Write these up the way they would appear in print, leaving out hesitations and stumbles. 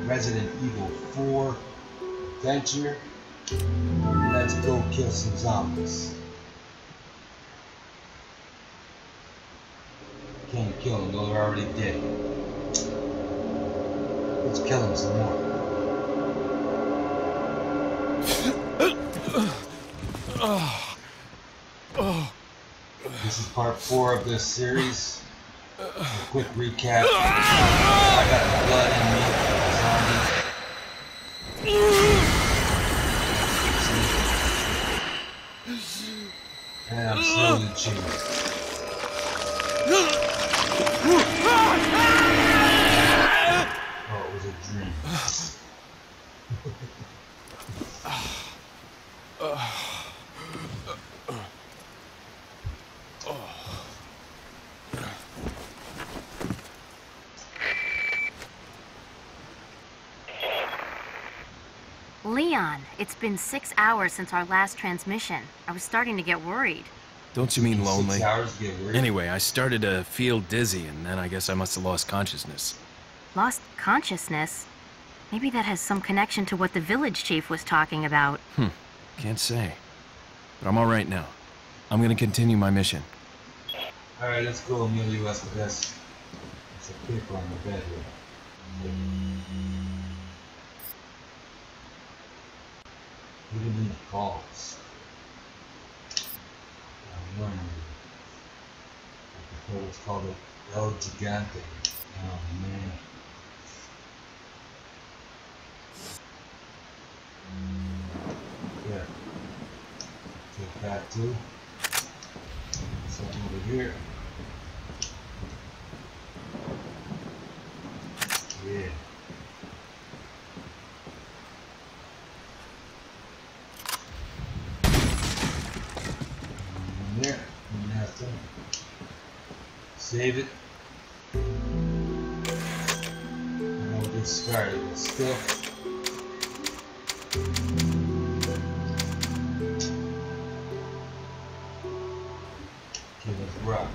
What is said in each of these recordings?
Resident Evil 4 Adventure. Let's go kill some zombies. Can't kill them, they're already dead. Let's kill them some more. This is part 4 of this series. A quick recap. I got the blood in me for the zombie. And I'm slowly changing. Oh, it was a dream. Leon, it's been 6 hours since our last transmission. I was starting to get worried. Don't you mean lonely? 6 hours to get worried? Anyway, I started to feel dizzy, and then I guess I must have lost consciousness. Lost consciousness? Maybe that has some connection to what the village chief was talking about. Can't say. But I'm all right now. I'm gonna continue my mission. Alright, let's go, Emilio Estevez. There's a paper on the bed here. We didn't need calls. I'm learning. It's called it El Gigante. Oh man. Yeah. Take that too. Something over here. Yeah. There. Nothing. Save it. And we'll get started. Still. Okay, let's rock.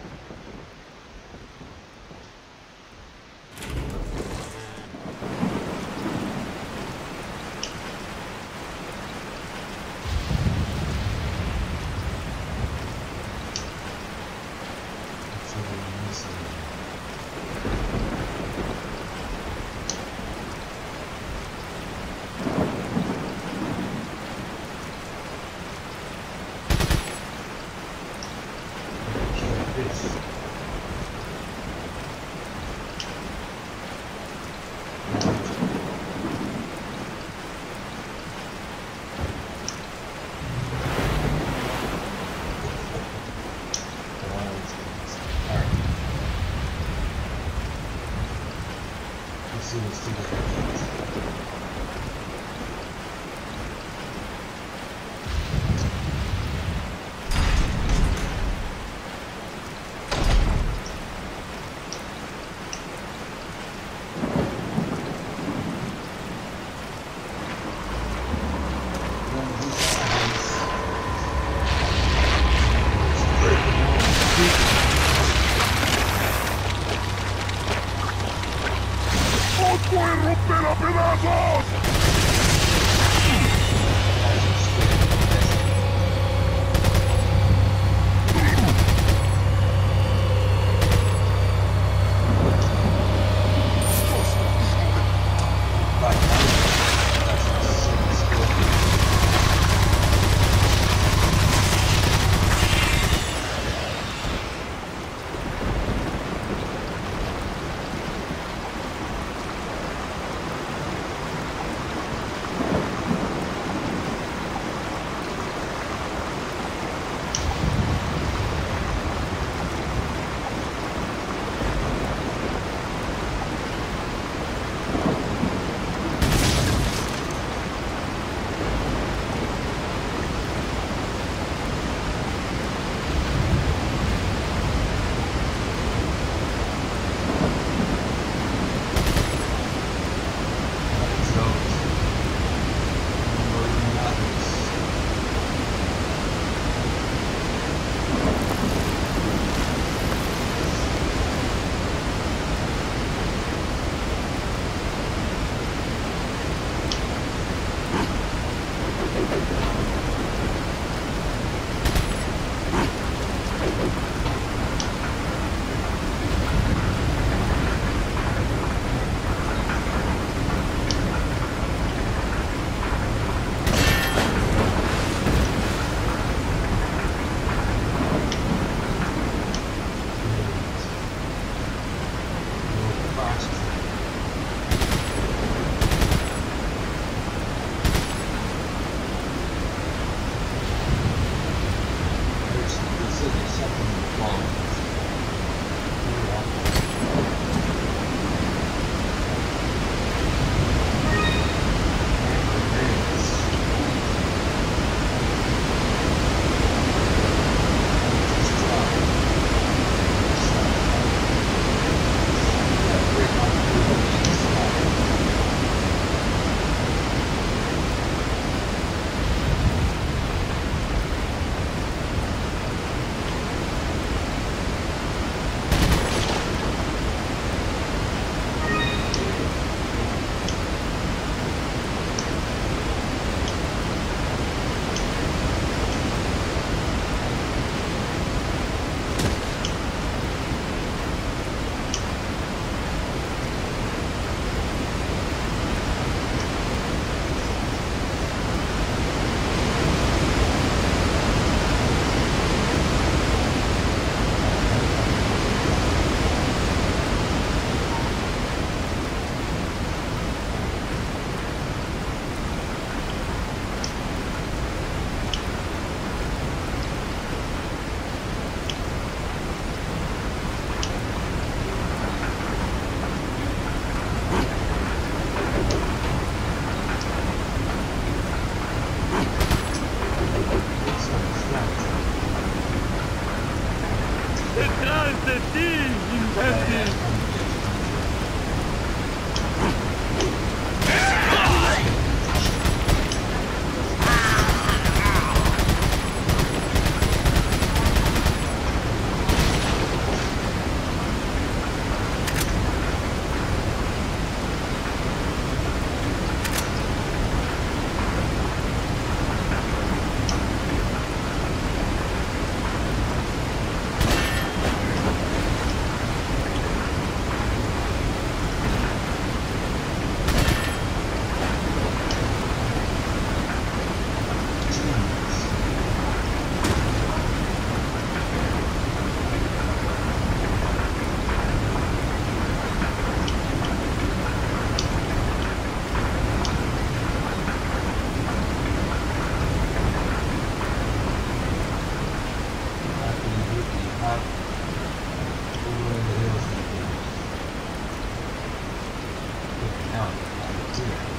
Now I got it too.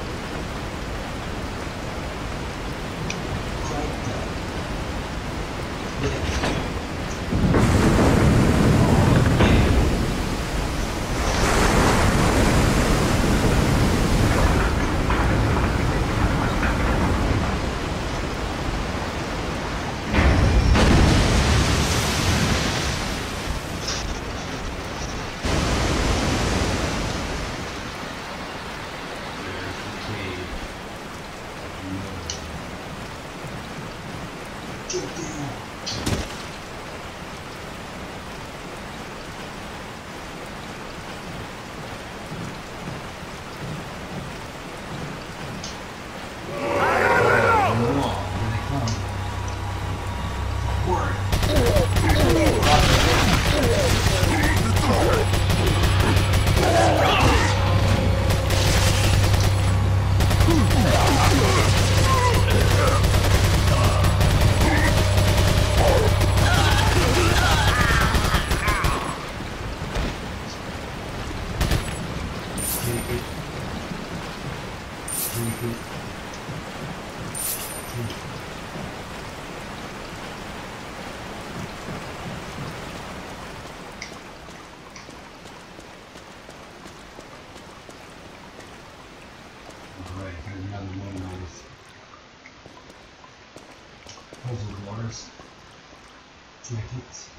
Jackets.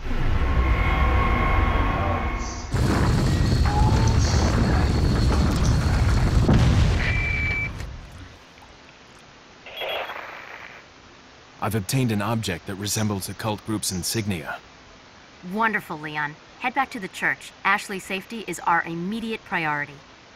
I've obtained an object that resembles the cult group's insignia. Wonderful, Leon. Head back to the church. Ashley's safety is our immediate priority.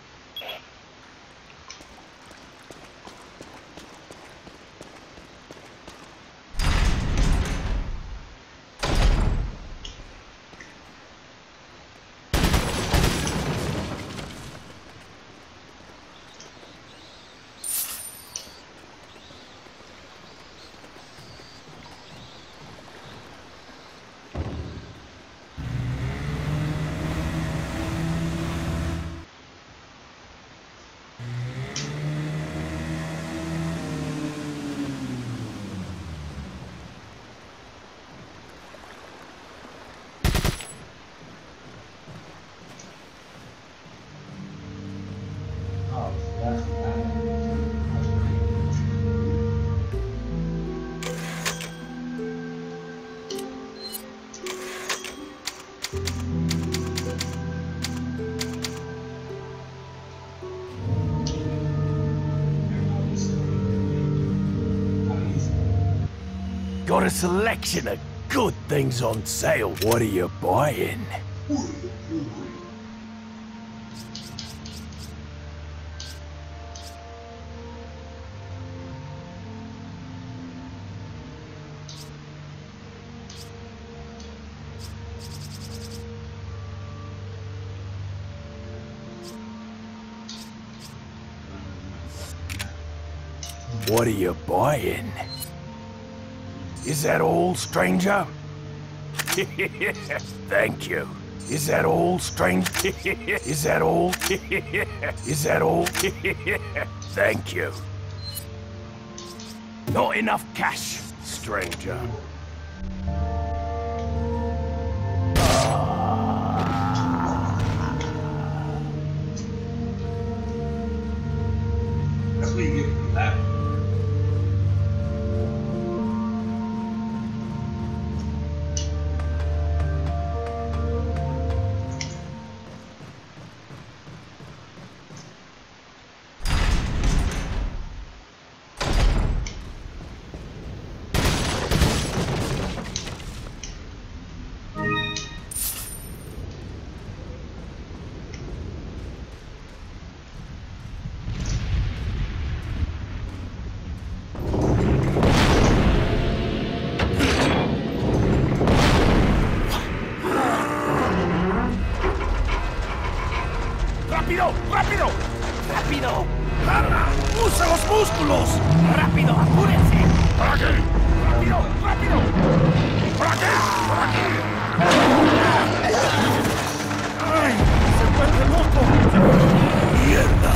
Got a selection of good things on sale. What are you buying? What are you buying? Is that all, stranger? Thank you. Is that all, stranger? Is that all? Is that all? Thank you. Not enough cash, stranger. That's what you get for that. ¡Rápido! ¡Rápido! ¡Rápido! ¡Anda! ¡Usa los músculos! ¡Rápido! ¡Apúrense! ¡Por aquí! ¡Rápido! ¡Rápido! ¡Por aquí! ¡Por aquí! ¡Ay! ¡Se vuelve loco! ¡Mierda!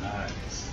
Nice.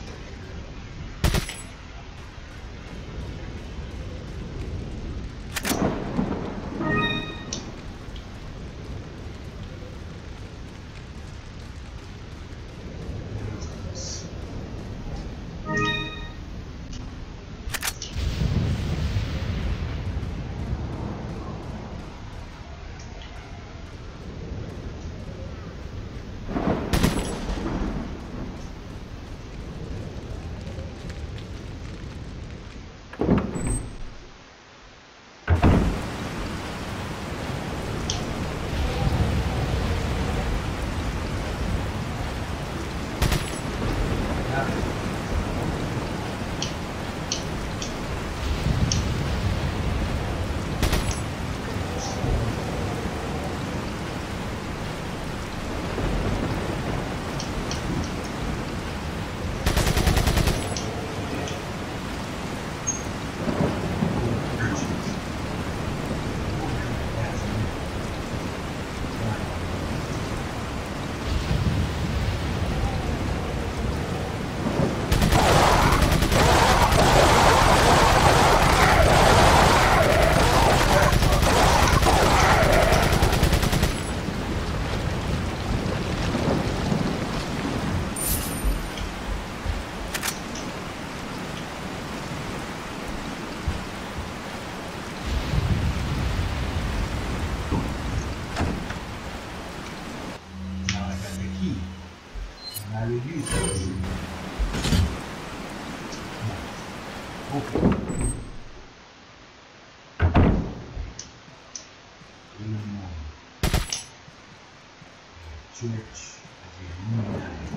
Church of the Illuminati.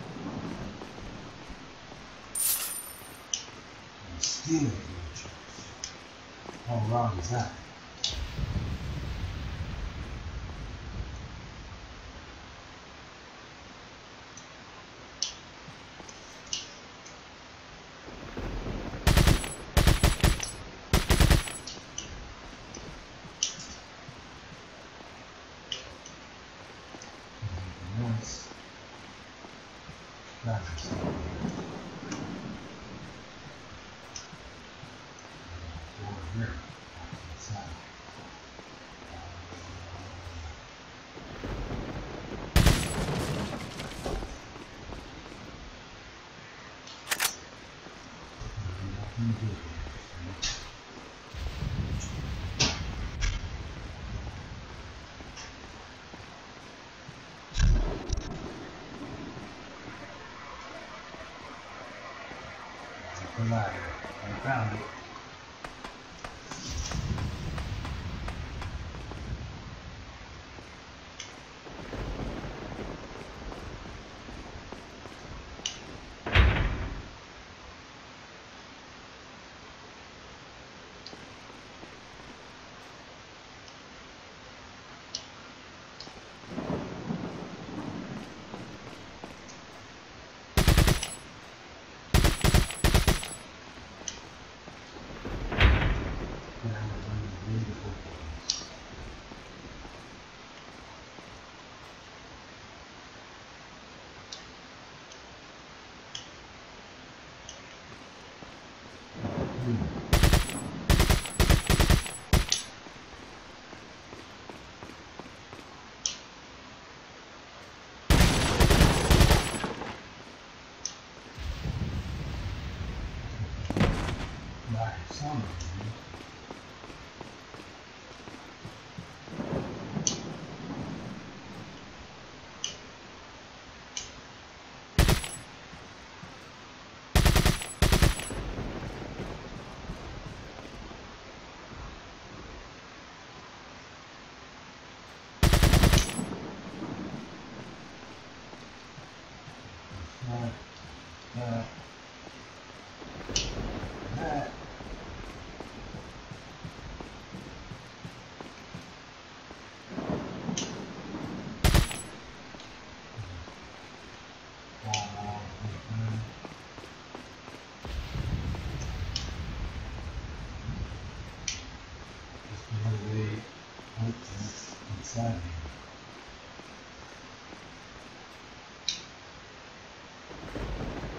And still go to church. How wrong is that? I found it. Inside here.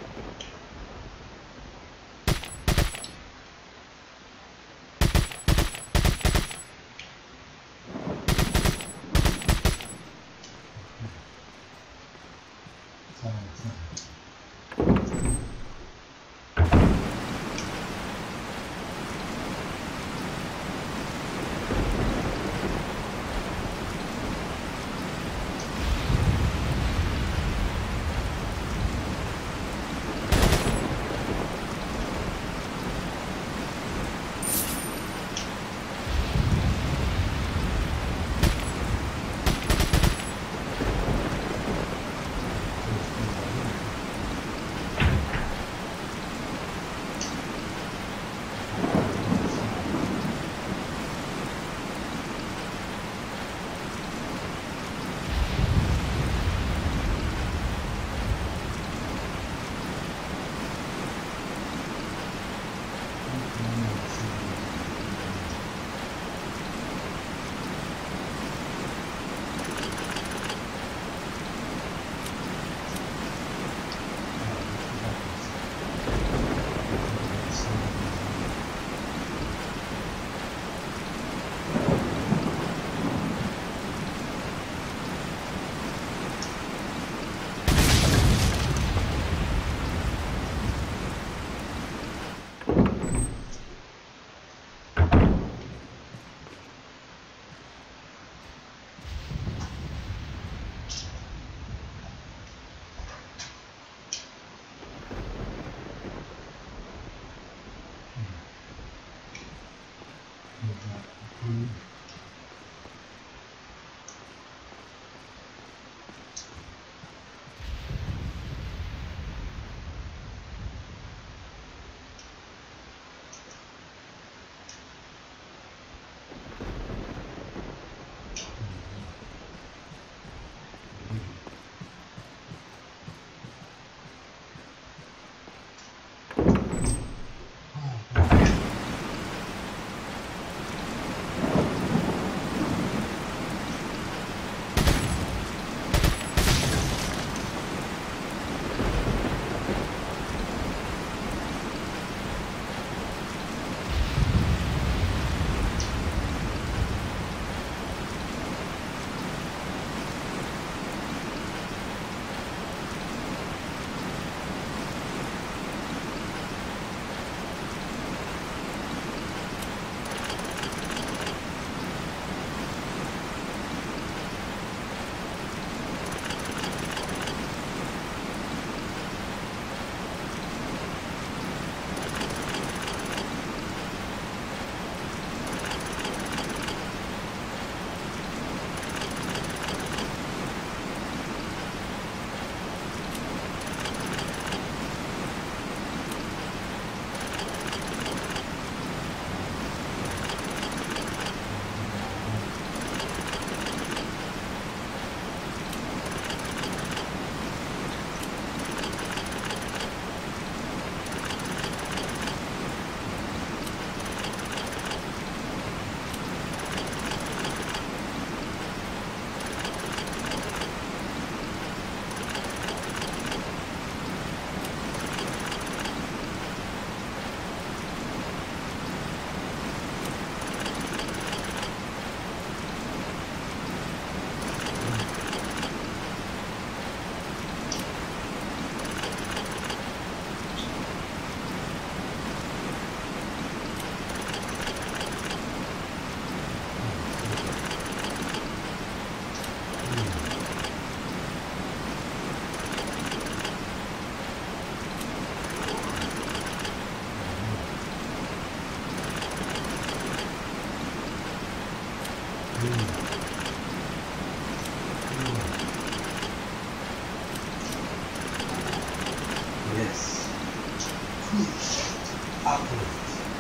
Yes. Push. Uplift.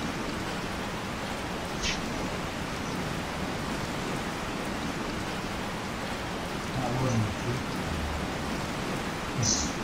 That wasn't a freak. This.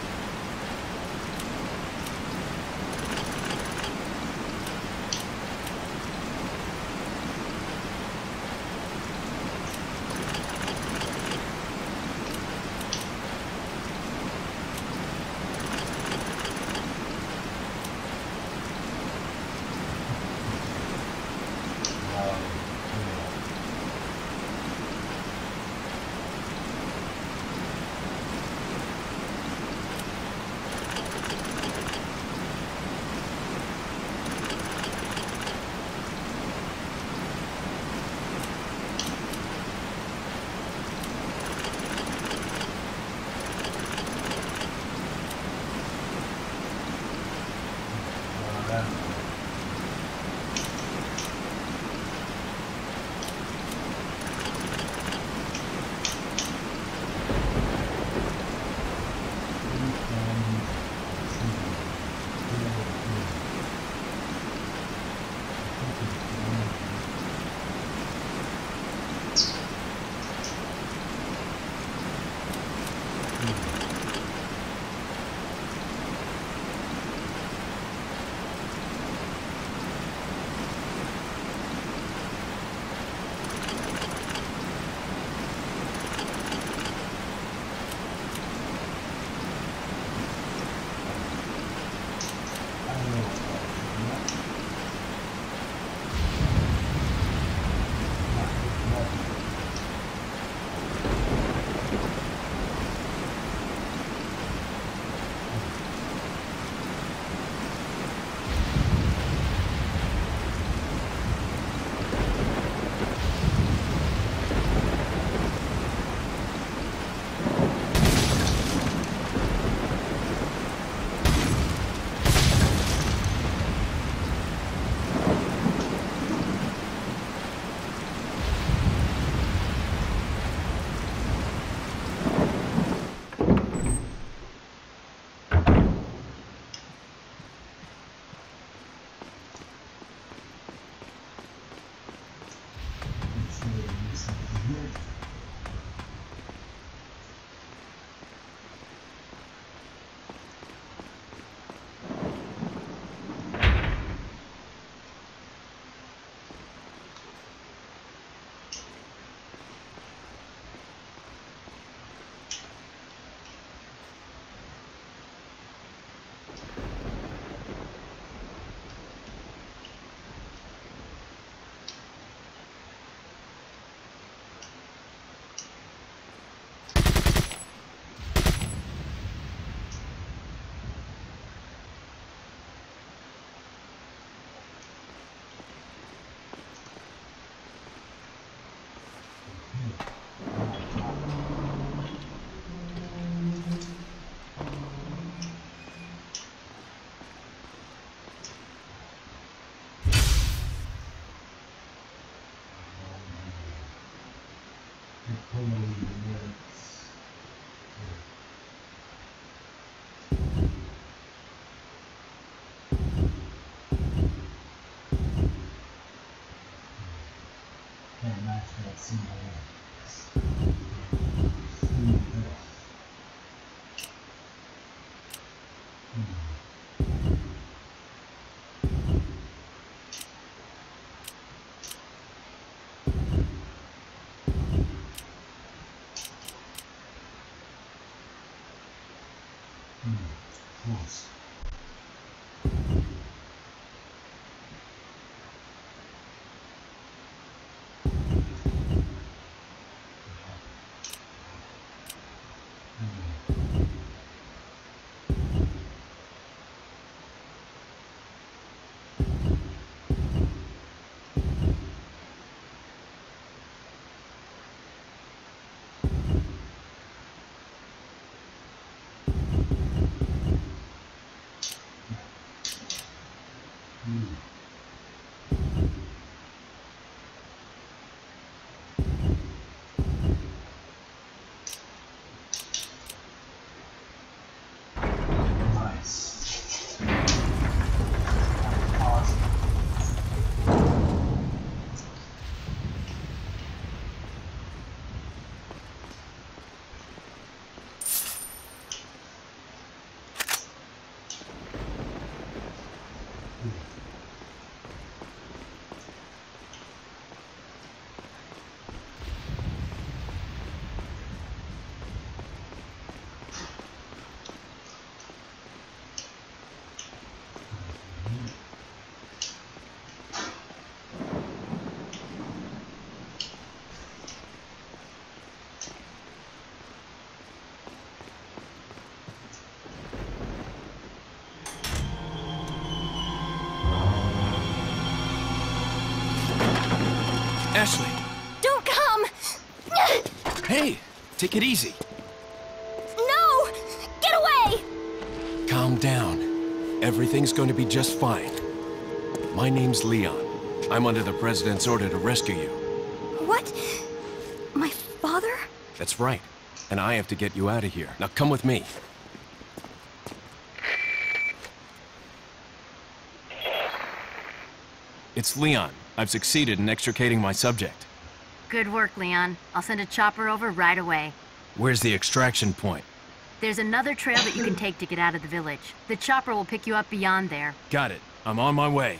Close. Ashley! Don't come! Hey! Take it easy. No! Get away! Calm down. Everything's going to be just fine. My name's Leon. I'm under the President's order to rescue you. What? My father? That's right. And I have to get you out of here. Now come with me. It's Leon. I've succeeded in extricating my subject. Good work, Leon. I'll send a chopper over right away. Where's the extraction point? There's another trail that you can take to get out of the village. The chopper will pick you up beyond there. Got it. I'm on my way.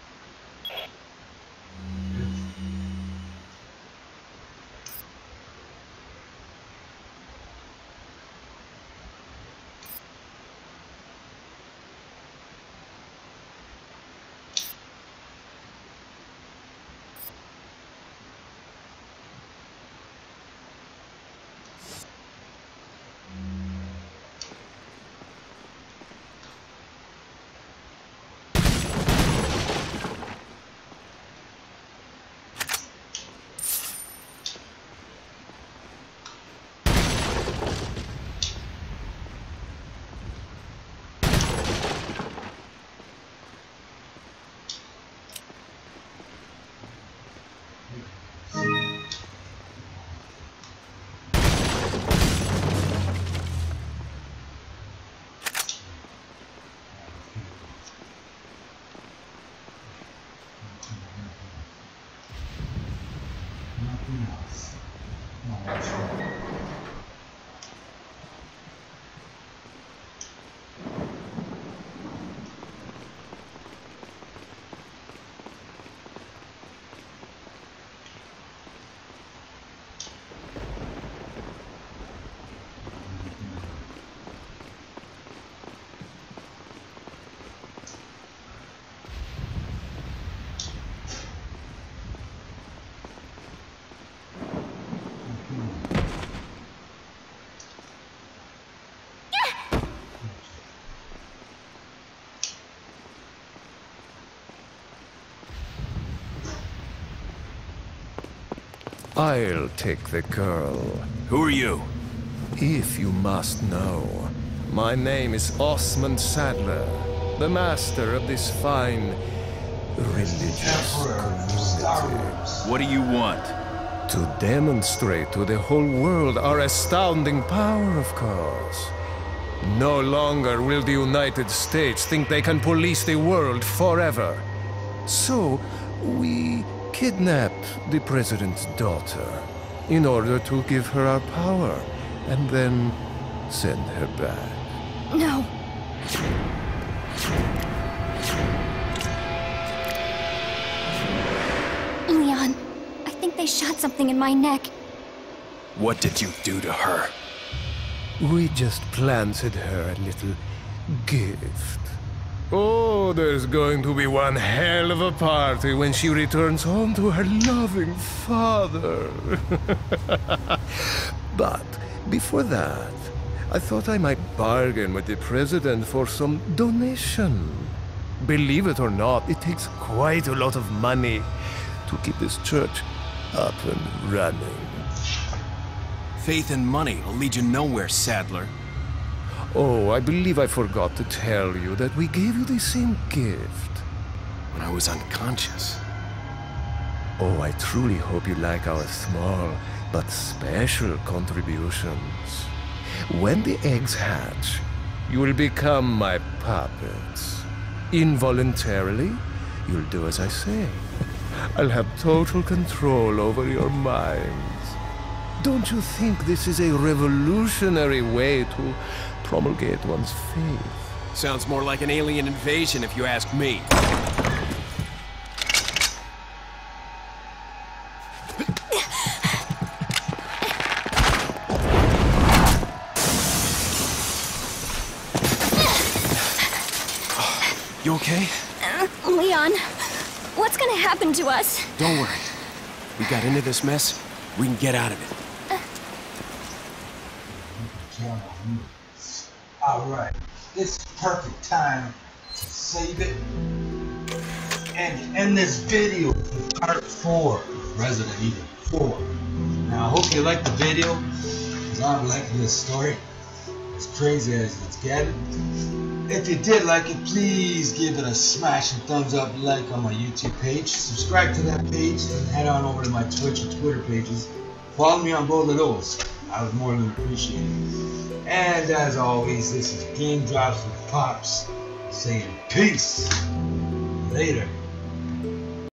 Nothing else. No, that's right. I'll take the girl, Who are you? if you must know. My name is Osmond Sadler, the master of this fine religious community. What do you want? To demonstrate to the whole world our astounding power, of course. No longer will the United States think they can police the world forever. So, we kidnapped the president's daughter in order to give her our power and then send her back. No. Leon, I think they shot something in my neck. What did you do to her? We just planted her a little gift. Oh, there's going to be one hell of a party when she returns home to her loving father. But before that, I thought I might bargain with the president for some donation. Believe it or not, it takes quite a lot of money to keep this church up and running. Faith and money will lead you nowhere, Sadler. Oh, I believe I forgot to tell you that we gave you the same gift. When I was unconscious. Oh, I truly hope you like our small but special contributions. When the eggs hatch, you will become my puppets. Involuntarily, you'll do as I say. I'll have total control over your minds. Don't you think this is a revolutionary way to promulgate one's faith? Sounds more like an alien invasion if you ask me. You okay? Leon, what's gonna happen to us? Don't worry. We got into this mess. We can get out of it. Alright, it's perfect time to save it and end this video for part 4. Resident Evil 4. Now I hope you liked the video, because I'm liking this story. As crazy as it's getting. If you did like it, please give it a smashing thumbs up like on my YouTube page. Subscribe to that page and head on over to my Twitch and Twitter pages. Follow me on both of those. I would more than appreciate it. And as always, this is Game Drops with Pops saying peace. Later.